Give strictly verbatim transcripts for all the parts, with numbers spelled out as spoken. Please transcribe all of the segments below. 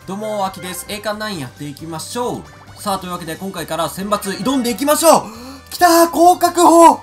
どうも、あきです。栄冠ナインやっていきましょう。さあ、というわけで今回から選抜挑んでいきましょう。きたー、降格法。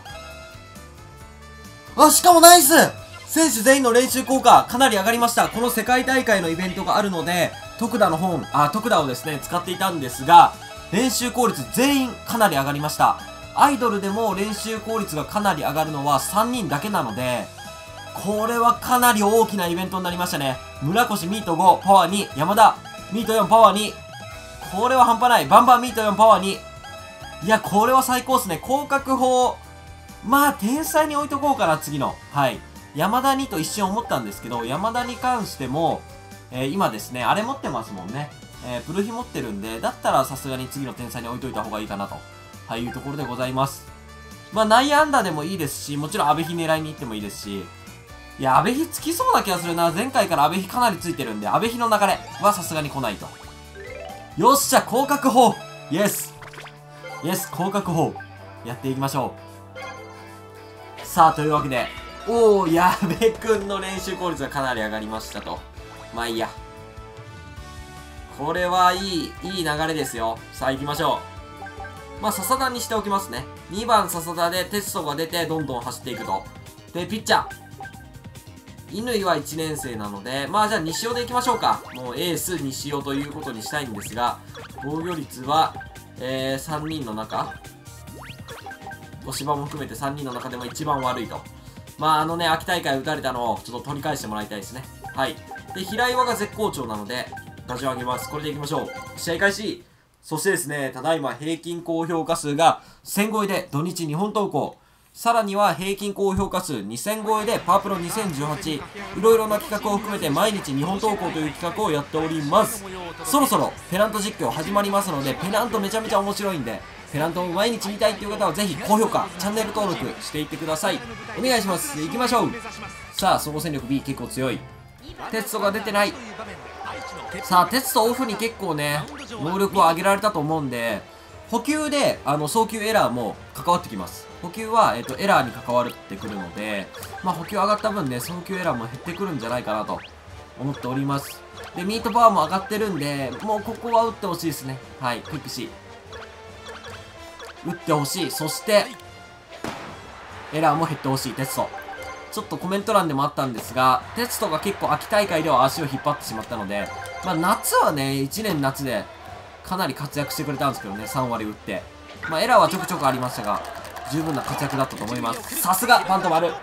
あ、しかもナイス。選手全員の練習効果かなり上がりました。この世界大会のイベントがあるので、徳田の本、あ、徳田をですね、使っていたんですが、練習効率全員かなり上がりました。アイドルでも練習効率がかなり上がるのはさんにんだけなので、これはかなり大きなイベントになりましたね。村越ミートご、パワーに、山田、ミートよん、パワーに。これは半端ない。バンバンミートよん、パワーに。いや、これは最高っすね。降格法。まあ、天才に置いとこうかな、次の。はい。山田にと一瞬思ったんですけど、山田に関しても、えー、今ですね、あれ持ってますもんね。えー、プルヒ持ってるんで、だったらさすがに次の天才に置いといた方がいいかなと、はい、いうところでございます。まあ、内野安打でもいいですし、もちろん阿部比狙いに行ってもいいですし、いや、阿部比つきそうな気がするな。前回から阿部比かなりついてるんで、阿部比の流れはさすがに来ないと。よっしゃ、降格法イエスイエス、降格法やっていきましょう。さあ、というわけで、おー、矢部くんの練習効率がかなり上がりましたと。まあいいや。これはいい、いい流れですよ。さあ行きましょう。まあ、笹田にしておきますね。にばん笹田でテストが出て、どんどん走っていくと。で、ピッチャー。乾はいちねん生なので、まあじゃあ西尾でいきましょうか。もうエース西尾ということにしたいんですが、防御率は、えー、さんにんの中、小芝も含めてさんにんの中でも一番悪いと。まああのね、秋大会打たれたのをちょっと取り返してもらいたいですね。はい。で、平岩が絶好調なので、打順上げます。これでいきましょう。試合開始。そしてですね、ただいま平均高評価数がせん超えで土日にほん投稿。さらには平均高評価数にせん超えでパワープロにせんじゅうはち。いろいろな企画を含めて毎日にほん投稿という企画をやっております。そろそろペナント実況始まりますので、ペナントめちゃめちゃ面白いんで、ペナントを毎日見たいっていう方はぜひ高評価、チャンネル登録していってください。お願いします。行きましょう。さあ、総合戦力 B 結構強い。テストが出てない。さあ、テストオフに結構ね、能力を上げられたと思うんで、補給で、あの、送球エラーも関わってきます。補給は、えっと、エラーに関わってくるので、まあ、補給上がった分ね、送球エラーも減ってくるんじゃないかなと思っております。で、ミートパワーも上がってるんで、もうここは打ってほしいですね。はい、クイック C。打ってほしい。そして、エラーも減ってほしい、テスト。ちょっとコメント欄でもあったんですが、テストが結構秋大会では足を引っ張ってしまったので、まあ夏はね、いちねん夏でかなり活躍してくれたんですけどね、さん割打って。まあエラーはちょくちょくありましたが、十分な活躍だったと思います。さすが、パント丸。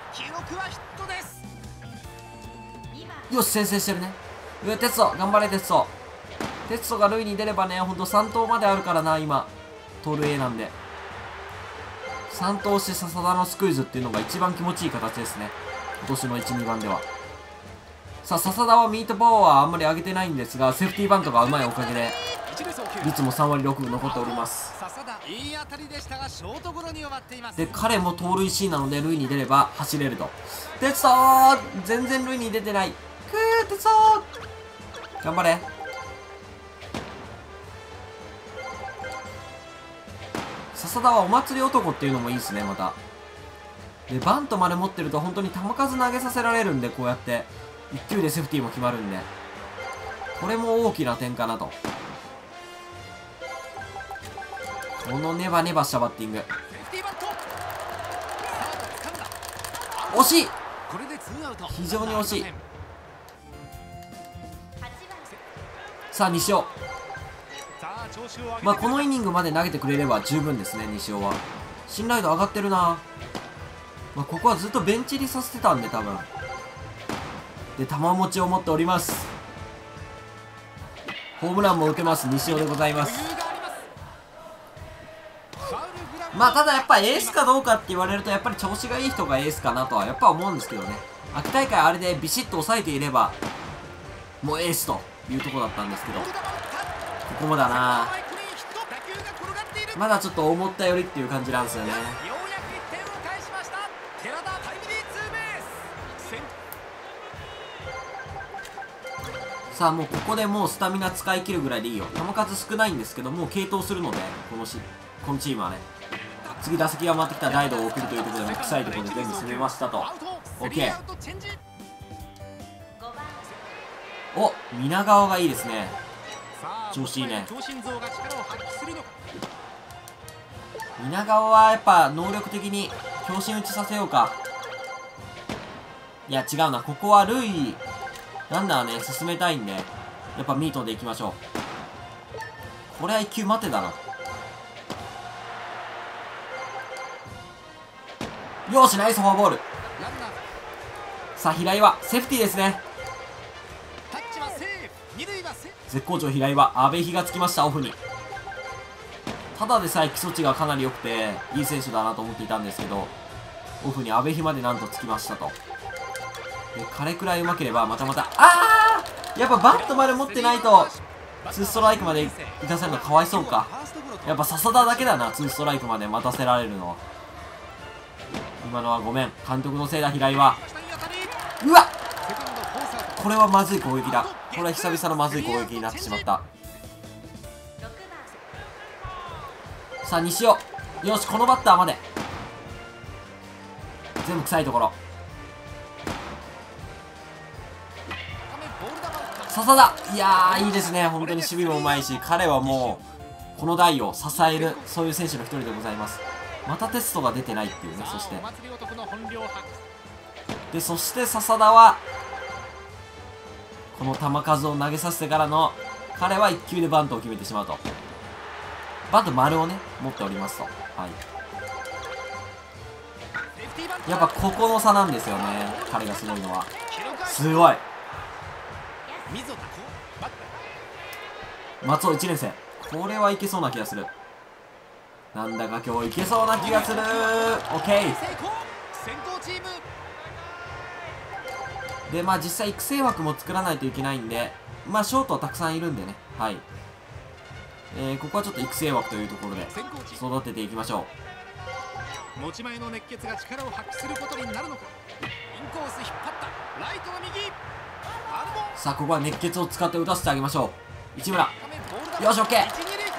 よし、先制してるね。上、テスト、頑張れ、テスト。テストが塁に出ればね、ほんとさん投まであるからな、今。盗塁 A なんで。さん投して笹田のスクイズっていうのが一番気持ちいい形ですね。今年のいち、にばんでは。さあ、笹田はミートパワーはあんまり上げてないんですが、セーフティーバントがうまいおかげで、率もさん割ろくぶ残っております。で、彼も盗塁 C なので、塁に出れば走れると。テツトー全然塁に出てない。くー、テツトー頑張れ。笹田はお祭り男っていうのもいいですね、また。で、バントまで持ってると本当に球数投げさせられるんで、こうやって。いっ球でセーフティーも決まるんで。これも大きな点かなと。このネバネバしたバッティング。惜しい非常に惜しい。さあ、西尾。まあ、このイニングまで投げてくれれば十分ですね、西尾は。信頼度上がってるな。まあ、ここはずっとベンチ入りさせてたんで、多分。で、球持ちを持っております。ホームランも打てます、西尾でございます。まあ、ただやっぱエースかどうかって言われると、やっぱり調子がいい人がエースかなとはやっぱ思うんですけどね。秋大会あれでビシッと抑えていれば、もうエースというところだったんですけど、ここもだな。まだちょっと思ったよりっていう感じなんですよね。さあ、もうここでもうスタミナ使い切るぐらいでいいよ。球数少ないんですけど、もう継投するので、このしこのチームはね。次打席が回ってきた代打を送るというところでも臭いところで全部攻めましたと。 OK。 お、皆川がいいですね。 調子いいね。皆川はやっぱ能力的に強心打ちさせようか。いや違うな、ここはルイランナーね進めたいんで、やっぱミートでいきましょう。これはいっきゅう待てだな。よーし、ナイスフォアボール。さあ平井はセーフティーですね。絶好調平井は阿部比がつきました。オフにただでさえ基礎値がかなり良くていい選手だなと思っていたんですけど、オフに阿部比までなんとつきましたと。で彼くらいうまければまたまた、あーやっぱバットまで持ってないとツーストライクまでいかせるのかわいそうか。やっぱ笹田だけだな、ツーストライクまで待たせられるのは。今のはごめん、監督のせいだ。平井はうわっ、これはまずい攻撃だ。これは久々のまずい攻撃になってしまった。さあ西尾、よしこのバッターまで全部臭いところ。笹田、いやーいいですね。本当に守備もうまいし、彼はもうこの台を支えるそういう選手の一人でございます。またテストが出てないっていうね。そしてでそして笹田はこの球数を投げさせてからの、彼はいっきゅうでバントを決めてしまうと。バント丸をね持っておりますと。はい、やっぱここの差なんですよね、彼がすごいのは。すごい松尾いちねん生、これはいけそうな気がする。なんだか今日いけそうな気がする。オッケーで、まあ実際育成枠も作らないといけないんで、まあショートはたくさんいるんでね。はい、えー、ここはちょっと育成枠というところで育てていきましょう。持ち前の熱血が力を発揮することになるのか。インコース引っ張ったライトの右。 さあここは熱血を使って打たせてあげましょう。市村、よしオッケー。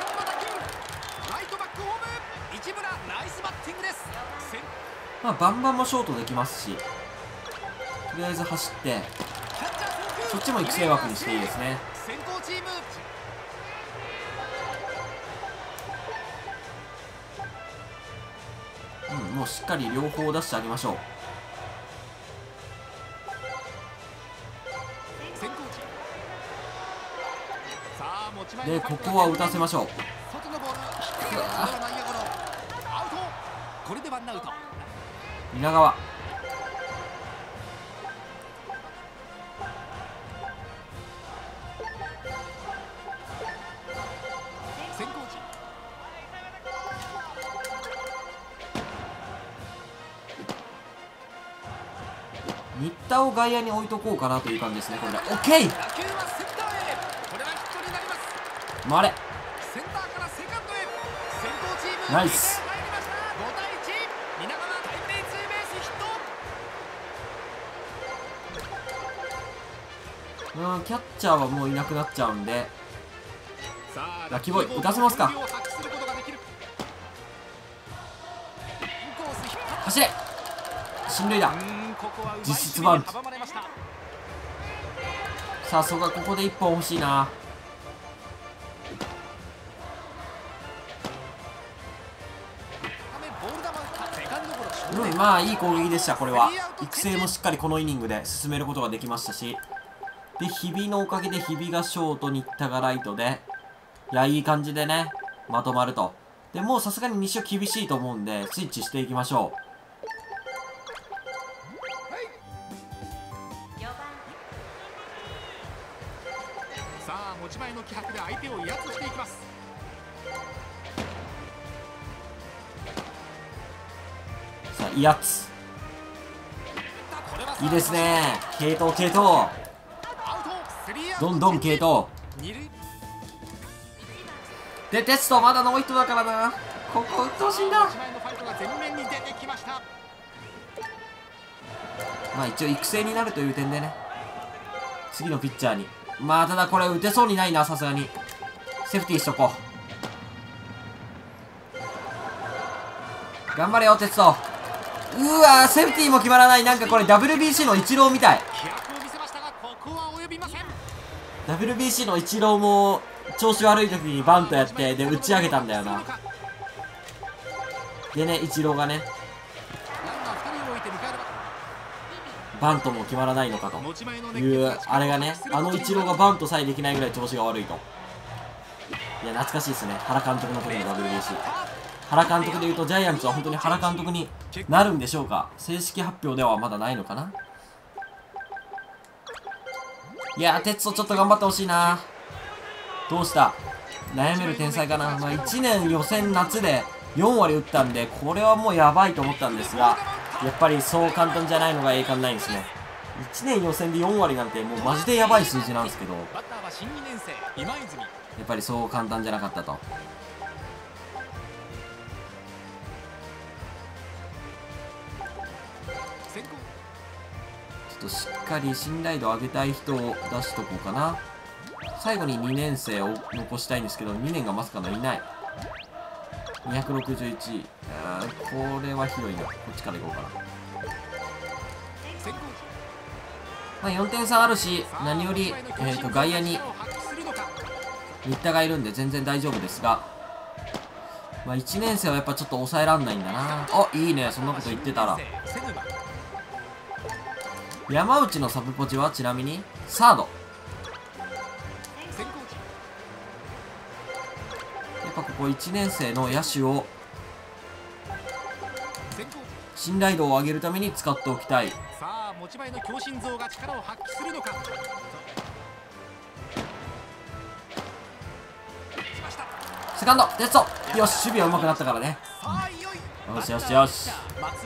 まあバンバンもショートできますし、とりあえず走ってそっちも育成枠にしていいですね。うん、もうしっかり両方出してあげましょう。でここは打たせましょう。皆川、新田を外野に置いとこうかなという感じですね。これでオッケー。回れ、ナイス。うん、キャッチャーはもういなくなっちゃうんで、ラッキーボーイ打たせますか。走れ、進塁打、実質バント。さあそこがここでいっぽん欲しいな。うん、まあいい攻撃でした。これは育成もしっかりこのイニングで進めることができましたし、で日比のおかげで日比がショート、新田がライトで、いやいい感じでねまとまると。でもうさすがに西尾厳しいと思うんでスイッチしていきましょう。 さあ持ち前の気迫で相手を威圧していきます。 さあ威圧いいですね。継投継投、どんどん継投で、テストまだノーヒットだからな。ここ打ってほしいんだ。まあ一応育成になるという点でね、次のピッチャーに。まあただこれ打てそうにないな、さすがに。セーフティーしとこう。頑張れよテスト。うわー、セーフティーも決まらない。なんかこれ ダブリュービーシー のイチローみたい。ダブリュービーシー のイチローも調子悪い時にバントやって、で、打ち上げたんだよな。でね、イチローがね、バントも決まらないのかという、あれがね、あのイチローがバントさえできないぐらい調子が悪いと。いや、懐かしいですね。原監督の時の ダブリュービーシー。原監督でいうと、ジャイアンツは本当に原監督になるんでしょうか。正式発表ではまだないのかな。いやー、テツトちょっと頑張ってほしいな。どうした悩める天才かな。まあ、いちねん予選夏でよんわり打ったんで、これはもうやばいと思ったんですが、やっぱりそう簡単じゃないのが栄冠ないんですね。いちねん予選でよんわりなんてもうマジでやばい数字なんですけど、やっぱりそう簡単じゃなかったと。ちょっとしっかり信頼度上げたい人を出しとこうかな。最後ににねん生を残したいんですけど、にねんがまさかのいない。にひゃくろくじゅういち。あー、これはひどいな。こっちからいこうかな。まあ、よんてん差あるし、何より、えー、と外野に新田がいるんで全然大丈夫ですが、まあ、いちねん生はやっぱちょっと抑えらんないんだな。あ、いいね、そんなこと言ってたら。山内のサブポジはちなみにサード。やっぱここいちねん生の野手を信頼度を上げるために使っておきたい。 さあ持ち前の強心臓が力を発揮するのか。 セカンドテスト。よし、守備は上手くなったからね。よしよしよし。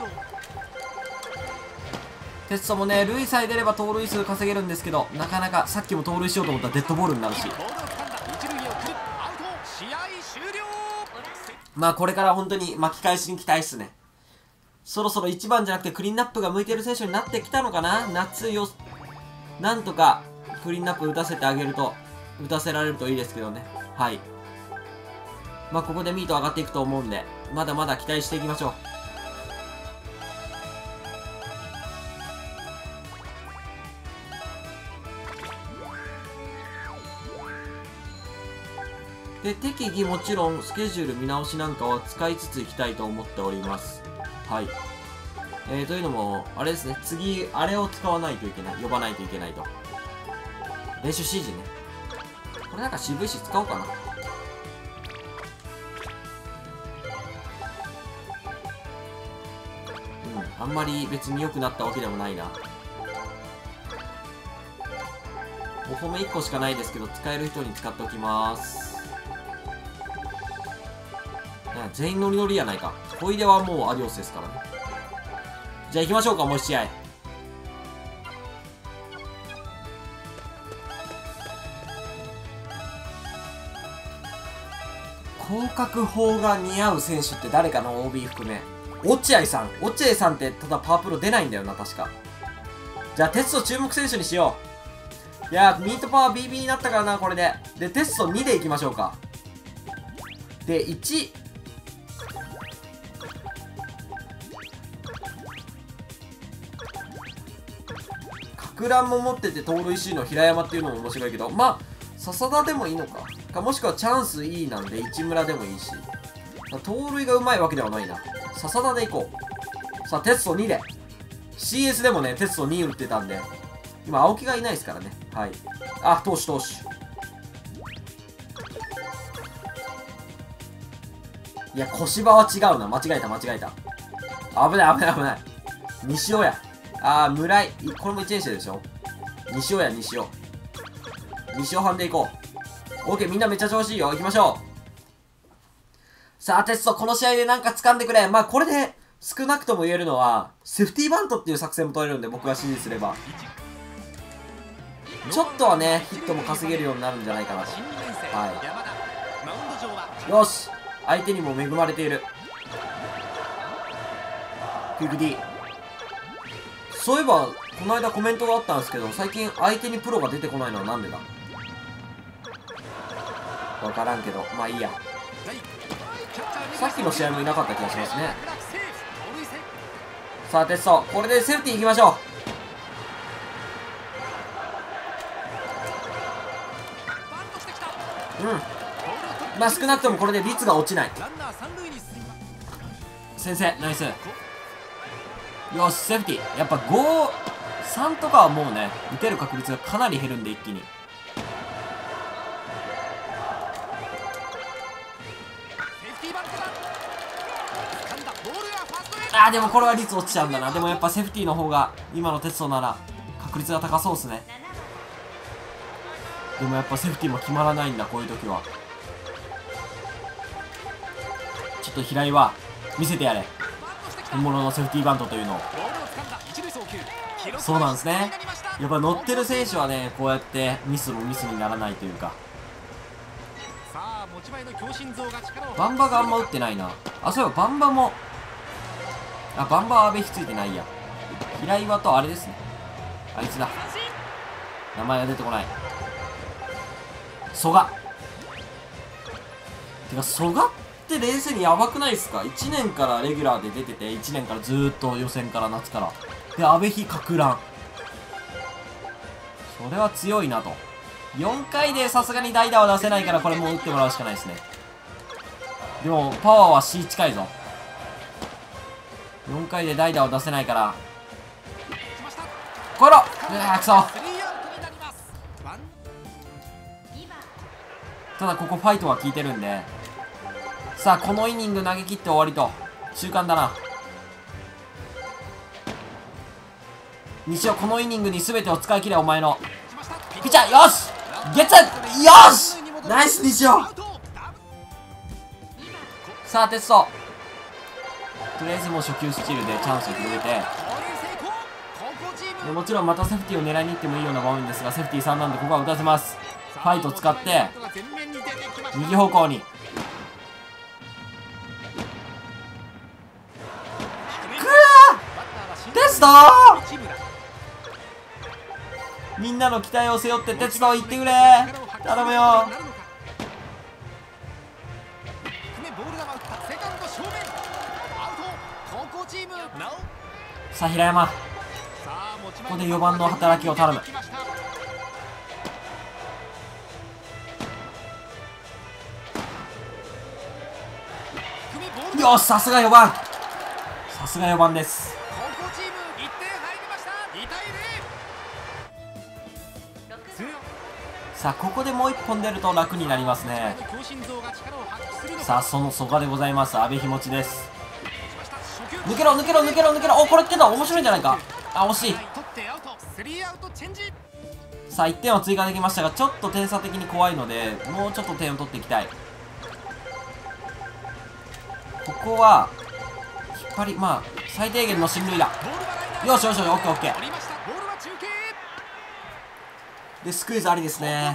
テストもね、塁さえ出れば盗塁数稼げるんですけど、なかなかさっきも盗塁しようと思ったらデッドボールになるし、まあこれから本当に巻き返しに期待っすね。そろそろいちばんじゃなくてクリーンナップが向いてる選手になってきたのかな。夏よ、なんとかクリーンナップ打たせてあげると、打たせられるといいですけどね。はい。まあここでミート上がっていくと思うんで、まだまだ期待していきましょう。で、適宜もちろんスケジュール見直しなんかは使いつついきたいと思っております。はい。えー、というのも、あれですね、次、あれを使わないといけない。呼ばないといけないと。練習指示ね。これなんか渋いし使おうかな。うん、あんまり別に良くなったわけでもないな。お褒めいっこしかないですけど、使える人に使っておきます。全員ノリノリやないか。小出はもうアディオスですからね。じゃあ行きましょうか、もう一試合。広角砲が似合う選手って誰かの オービー 含め。落合さん。落合さんってただパワープロ出ないんだよな、確か。じゃあテスト注目選手にしよう。いやー、ミートパワー ビービー になったからな、これで。で、テストにでいきましょうか。で、いち。かく乱も持ってて盗塁 C の平山っていうのも面白いけど、まあ、笹田でもいいのか。かもしくはチャンス E なんで市村でもいいし。盗塁がうまいわけではないな。笹田でいこう。さあ、テストにで。シーエス でもね、テストに打ってたんで。今、青木がいないですからね。はい。あ、投手投手。いや、小芝は違うな。間違えた、間違えた。危ない、危ない、危ない。西尾や。あー、村井。これもいちねん生でしょ。西尾や、西尾。西尾班でいこう。オーケー、みんなめっちゃ調子いいよ。行きましょう。さあ、テスト、この試合でなんか掴んでくれ。まあ、これで少なくとも言えるのは、セーフティーバントっていう作戦も取れるんで、僕が指示すれば。ちょっとはね、ヒットも稼げるようになるんじゃないかなと。はい。よし。相手にも恵まれている。クイック D。そういえば、この間コメントがあったんですけど、最近相手にプロが出てこないのはなんでだ？わからんけど、まあいいや。さっきの試合もいなかった気がしますね。さあ、テスト。これでセーフティー行きましょう。 まあ少なくともこれで率が落ちない。 ランナー三塁に進み先生ナイス。よしセーフティー。やっぱご、さんとかはもうね打てる確率がかなり減るんで一気に。あーでもこれは率落ちちゃうんだな。でもやっぱセーフティーの方が今のテストなら確率が高そうっすね。でもやっぱセーフティーも決まらないんだこういう時は。ちょっと平井は見せてやれ本物のセーフティーバントというのを。そうなんですね。やっぱ乗ってる選手はねこうやってミスもミスにならないというか。バンバがあんま打ってないな。あそういえばバンバもあバンバは阿部引ついてないや。平岩とあれですねあいつだ名前が出てこない。蘇我てか蘇我って冷静にヤバくないですか。いちねんからレギュラーで出てていちねんからずーっと予選から夏からで阿部比か乱。それは強いなと。よんかいでさすがに代打は出せないからこれもう打ってもらうしかないですね。でもパワーは C 近いぞ。よんかいで代打を出せないからこらうわーくそ。ただここファイトは効いてるんでさあこのイニング投げ切って終わりと中間だな。西尾このイニングに全てを使い切れお前のピッチャー。よしゲッツよしナイス西尾。さあテストとりあえずもう初球スチールでチャンスを広げてでもちろんまたセーフティーを狙いに行ってもいいような場面ですがセーフティーさんなんでここは打たせます。ファイト使って右方向にくーテストみんなの期待を背負ってテスト行ってくれ頼むよ。さあ平山ここでよばんの働きを頼む。よしさすがよばんさすがよばんです。さあここでもういっぽん出ると楽になりますね。さあその蘇我でございます。阿部日持ちです。抜けろ抜けろ抜けろ抜けろ。おこれってのは面白いんじゃないか。あ惜しい。さあいってんは追加できましたがちょっと点差的に怖いのでもうちょっと点を取っていきたい。ここは引っ張りまあ最低限の進塁だ。よしよしよしオッケーオッケーでスクイズありですね。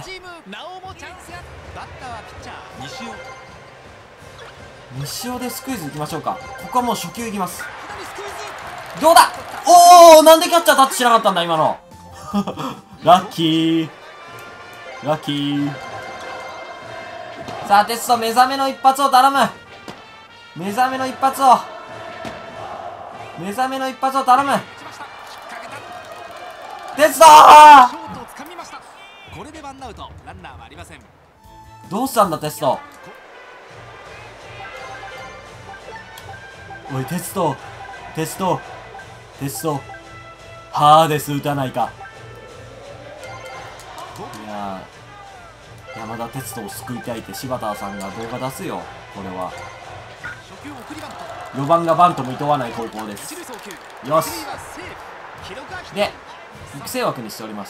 西尾でスクイズいきましょうか。ここはもう初球いきます。どうだおおなんでキャッチャータッチしなかったんだ今のラッキーラッキー。さあテスト目覚めの一発を頼む。目覚めの一発を目覚めの一発を頼むテストどうしたんだテスト。おいテストテストテストはーです打たないか。いやー山田哲人を救いたいって柴田さんが動画出すよ。これはよばんがバントもいとわない高校です。よしで育成枠にしております。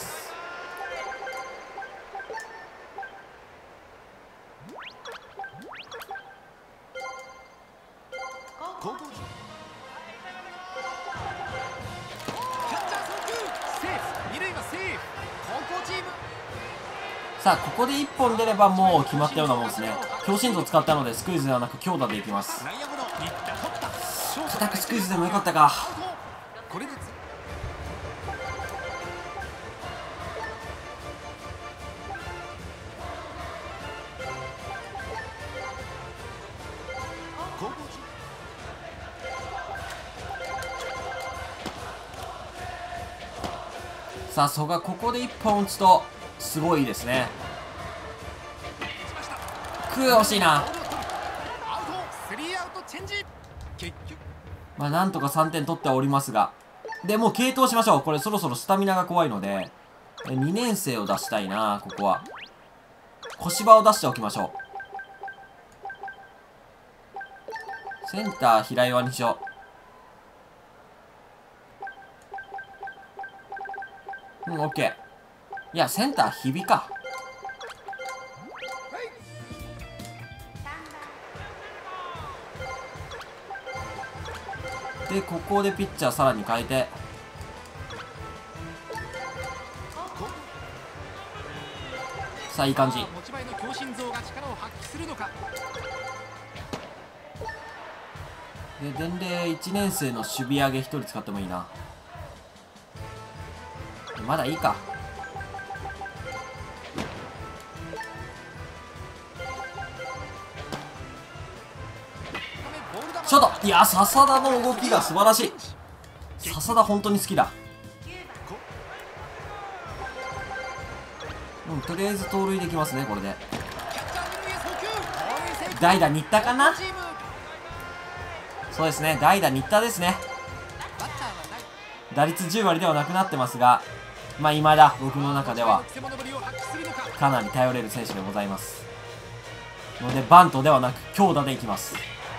さあここでいっぽん出ればもう決まったようなもんですね。強心臓使ったのでスクイズではなく強打でいきます。固くスクイズでもよかったか。さあ蘇我ここでいっぽん打つとすごいですね。 くー惜しいな。 アウト、スリーアウトチェンジ。結局まあなんとかさんてん取ってはおりますが、でもう継投しましょう。これそろそろスタミナが怖いのでにねん生を出したいな。ここは小芝を出しておきましょう。センター平岩にしよう。うん、オッケー。いやセンター日比か。でここでピッチャーさらに変えて、さあいい感じ。 持ち前の強心臓が力を発揮するのか。 で伝令いちねん生の守備上げひとり使ってもいいな。まだいいか。ショート。いや笹田の動きが素晴らしい。笹田本当に好きだ。うん、とりあえず盗塁できますねこれで。代打新田かな。そうですね、代打新田ですね。打率じゅう割ではなくなってますが、まあ未だ僕の中ではかなり頼れる選手でございますので、バントではなく強打でいきます。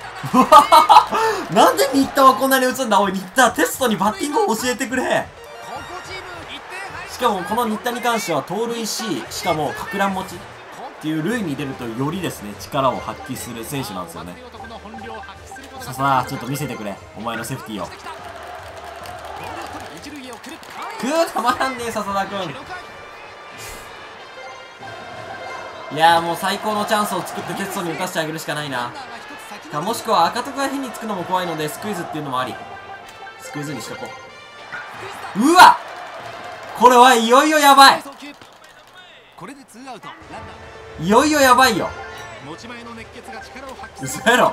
なんで新田はこんなに打つんだ。おい新田、テストにバッティングを教えてくれ。しかもこの新田に関しては盗塁し、しかもかく乱持ちっていう塁に出るとよりですね力を発揮する選手なんですよね。さあちょっと見せてくれ、お前のセーフティーを。くーたまらんねえ笹田君。いやーもう最高のチャンスを作ってテストに打たせてあげるしかないな。かもしくは赤徳が変につくのも怖いのでスクイズっていうのもあり、スクイズにしとこう。うわこれはいよいよやばい。いよいよやばいよ。嘘やろ。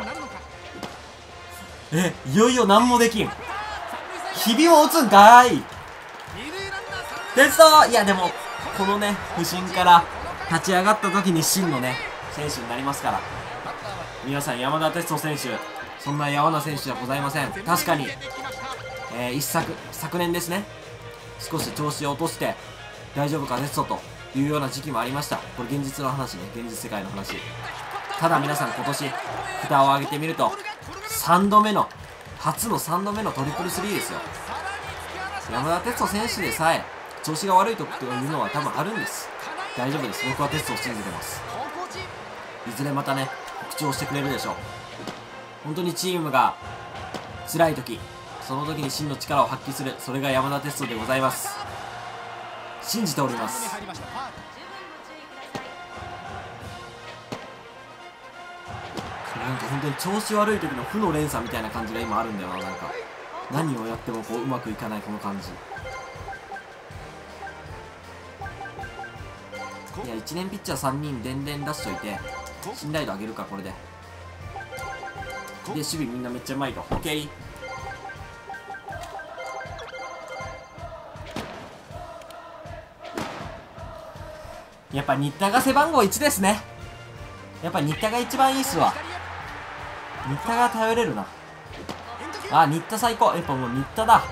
えいよいよ何もできん。日々も打つんかーい。テスト。いやでもこのね不振から立ち上がった時に真のね選手になりますから。皆さん山田哲人選手そんなやわな選手ではございません。確かに、えー、一昨昨年ですね少し調子を落として大丈夫かテストというような時期もありました。これ現実の話ね、現実世界の話。ただ皆さん今年蓋を上げてみるとさんどめの初のさんどめのトリプルスリーですよ。山田哲人選手でさえ調子が悪い時というのは多分あるんです。大丈夫です。僕はテストを信じてます。いずれまたね復調してくれるでしょう。本当にチームが辛い時、その時に真の力を発揮する、それが山田哲人でございます。信じております。なんか本当に調子悪い時の負の連鎖みたいな感じが今あるんだよな。なんか何をやってもこううまくいかないこの感じ。いやいちねんピッチャーさんにん連々出しといて信頼度上げるかこれで。で守備みんなめっちゃうまいと。 OK。 やっぱ新田が背番号いちですね。やっぱ新田が一番いいっすわ。新田が頼れるな。あ新田最高。やっぱもう新田だ。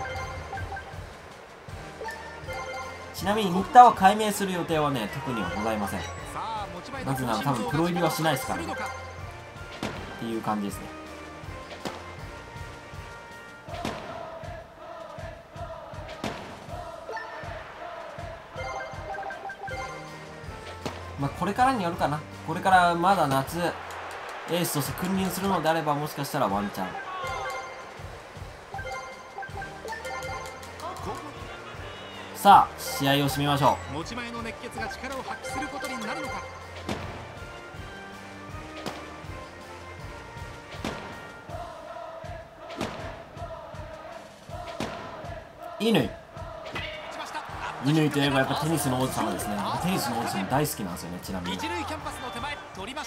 ちなみに新田を改名する予定はね特にはございません。なぜなら多分プロ入りはしないですからねっていう感じですね。まあこれからによるかな。これからまだ夏エースとして君臨するのであればもしかしたらワンチャン。さあ試合を締めましょう。 持ち前の熱血が力を発揮することになるのか。 乾乾といえばやっぱテニスの王子様ですね。テニスの王子様大好きなんですよね。ちなみに一塁キャンパスの手前取りました。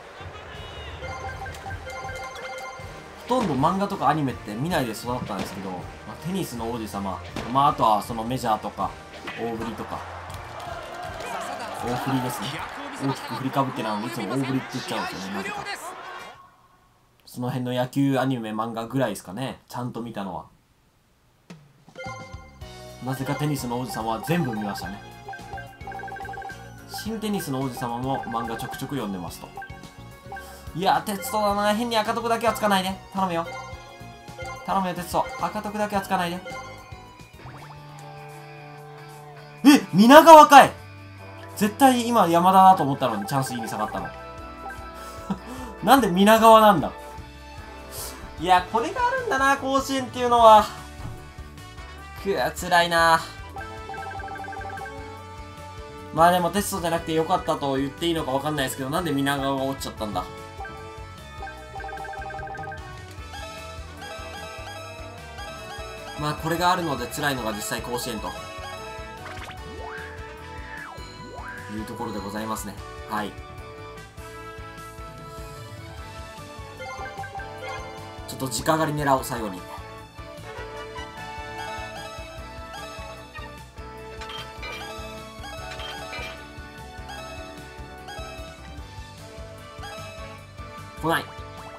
ほとんど漫画とかアニメって見ないで育ったんですけど、まあ、テニスの王子様、まあ、あとはそのメジャーとか大振りとか大振りですね。 大きく振りかぶってなのにいつも大振りって言っちゃうんですよね、なぜか。その辺の野球アニメ漫画ぐらいですかね、ちゃんと見たのは。なぜかテニスの王子様は全部見ましたね。新テニスの王子様も漫画ちょくちょく読んでますと。いやー、鉄道だな。変に赤徳だけはつかないで。頼むよ。頼むよ、鉄道。赤徳だけはつかないで。え、皆川かい。絶対今山田だと思ったのにチャンス E に下がったの。なんで皆川なんだ。いや、これがあるんだな、甲子園っていうのは。くわ、辛いな。まあでもテストじゃなくてよかったと言っていいのかわかんないですけど、なんで皆川が落ちちゃったんだ。まあこれがあるので辛いのが実際甲子園というところでございますね。はい。ちょっと直上がり狙おう、最後に。来ない。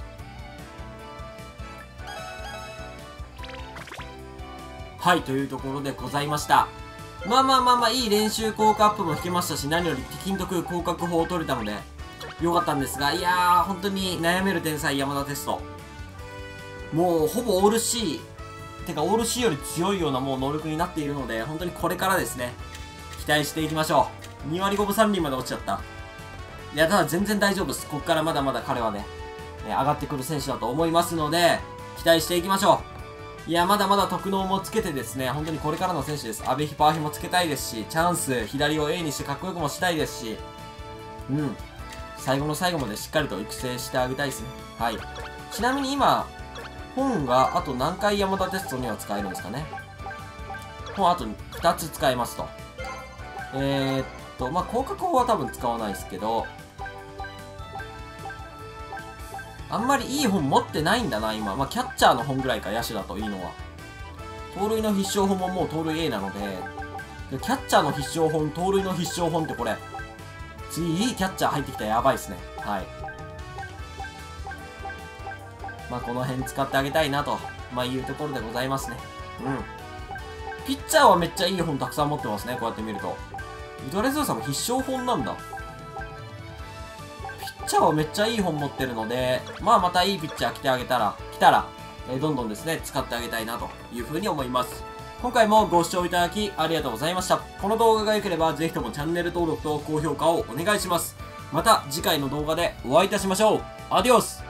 はい、というところでございました。まあまあまあまあ、いい練習効果アップも引けましたし、何より敵んとく広角砲を取れたので、よかったんですが、いやー、本当に悩める天才山田テスト。もう、ほぼオール C、てかオール C より強いようなもう能力になっているので、本当にこれからですね、期待していきましょう。に割ごぶさん厘まで落ちちゃった。いや、ただ全然大丈夫です。こっからまだまだ彼はね、上がってくる選手だと思いますので、期待していきましょう。いや、まだまだ特能もつけてですね、本当にこれからの選手です。阿部ヒパーヒもつけたいですし、チャンス、左を A にしてかっこよくもしたいですし、うん。最後の最後までしっかりと育成してあげたいですね。はい。ちなみに今、本があと何回山田テストには使えるんですかね。本あとふたつ使えますと。えー、っと、まあ、広角砲は多分使わないですけど、あんまりいい本持ってないんだな、今。まあ、キャッチャーの本ぐらいか、野手だといいのは。盗塁の必勝本ももう盗塁 A なので、でキャッチャーの必勝本、盗塁の必勝本ってこれ、次いいキャッチャー入ってきたらやばいですね。はい。まあ、この辺使ってあげたいなと、まあ、いうところでございますね。うん。ピッチャーはめっちゃいい本たくさん持ってますね、こうやって見ると。ミドレズーさんも必勝本なんだ。ピッチャーはめっちゃいい本持ってるので、まあまたいいピッチャー来てあげたら、来たら、えー、どんどんですね、使ってあげたいなというふうに思います。今回もご視聴いただきありがとうございました。この動画が良ければぜひともチャンネル登録と高評価をお願いします。また次回の動画でお会いいたしましょう。アディオス。